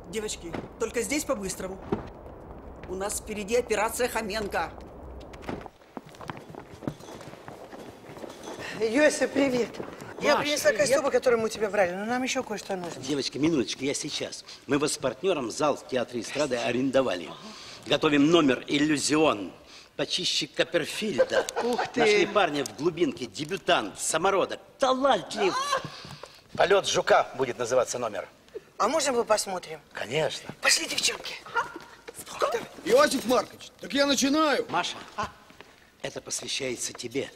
Девочки, только здесь по-быстрому. У нас впереди операция Хоменко. Йося, привет. Я принесла костюмы, которые мы у тебя брали, но нам еще кое-что нужно. Девочки, минуточку, я сейчас. Мы вас с партнером зал в Театре эстрады арендовали. Готовим номер «Иллюзион». Почище Копперфильда. Ух ты! Нашли парня в глубинке, дебютант, самородок, талантлив. «Полет жука» будет называться номер. А можно мы посмотрим? Конечно. Пошли, девчонки. Иосиф Маркович, так я начинаю. Маша, это посвящается тебе.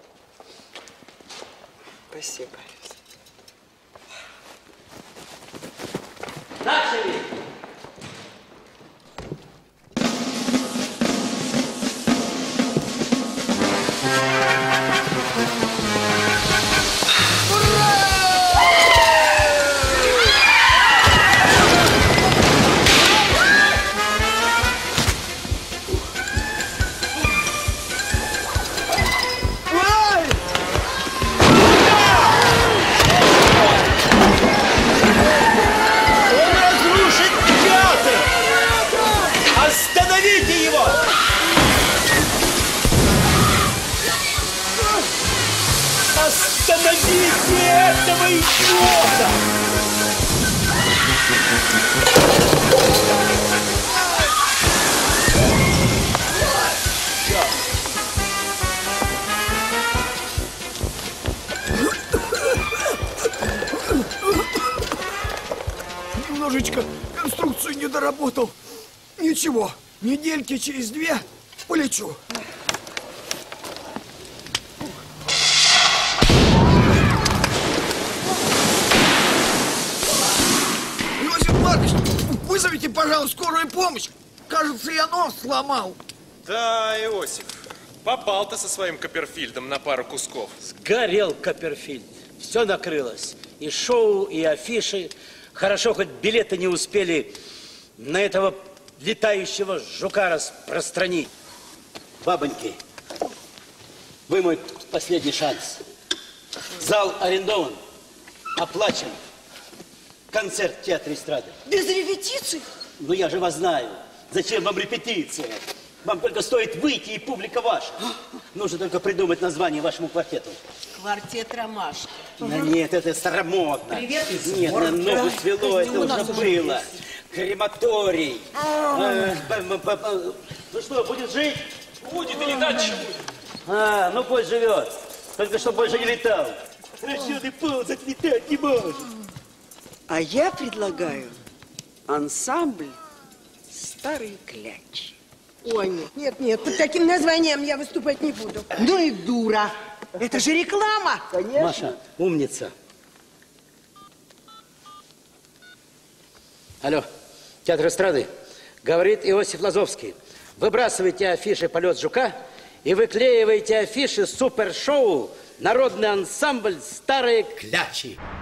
Спасибо. Начали! Остановите этого идиота! Немножечко конструкцию не доработал. Ничего, недельки через 2 полечу. Вызовите, пожалуйста, скорую помощь. Кажется, я нос сломал. Да, Иосиф, попал ты со своим Копперфильдом на пару кусков. Сгорел Копперфильд. Все накрылось. И шоу, и афиши. Хорошо, хоть билеты не успели на этого летающего жука распространить. Бабоньки, вы мой последний шанс. Зал арендован, оплачен. Концерт в Театре эстрады. Без репетиций? Ну, я же вас знаю. Зачем вам репетиция? Вам только стоит выйти, и публика ваша. Нужно только придумать название вашему квартету. Квартет Ромашки. Да нет, это старомодно. Привет. Нет, на ногу свело, это уже было. Крематорий. Ну что, будет жить? Будет или дальше будет? Ну пусть живет. Только что больше не летал. Расчеты ползать, летать не может. А я предлагаю ансамбль «Старый кляч». Ой, нет, под таким названием я выступать не буду. Ну и дура. Это же реклама. Конечно. Маша, умница. Алло, Театр эстрады. Говорит Иосиф Лазовский. Выбрасывайте афиши «Полет жука» и выклеивайте афиши супершоу «Народный ансамбль «Старые клячи».